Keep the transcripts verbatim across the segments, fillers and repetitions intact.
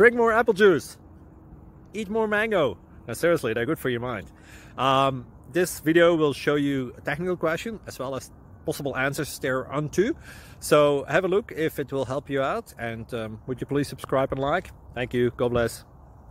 drink more apple juice, eat more mango. Now seriously, they're good for your mind. Um, this video will show you a technical question as well as possible answers thereunto. So have a look if it will help you out, and um, would you please subscribe and like? Thank you. God bless.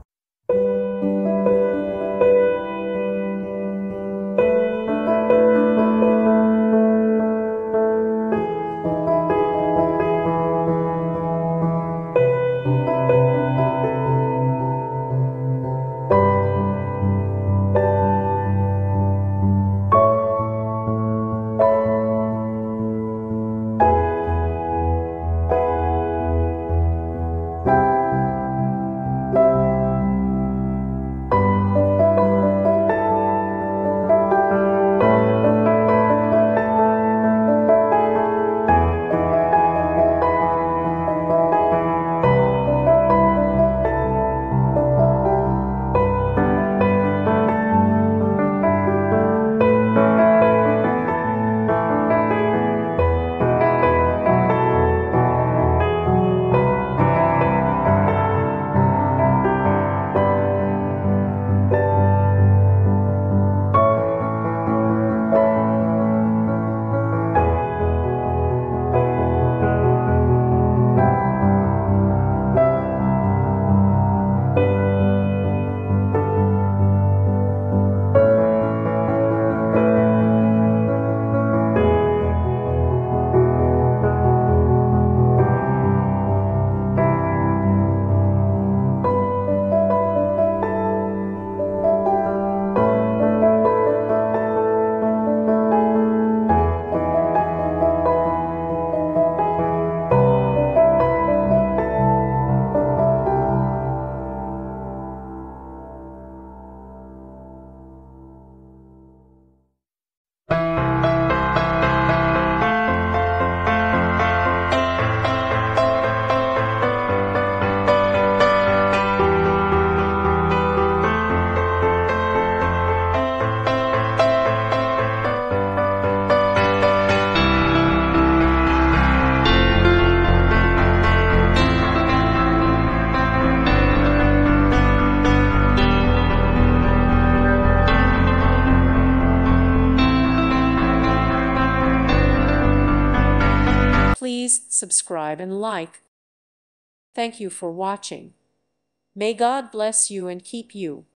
Please subscribe and like. Thank you for watching. May God bless you and keep you.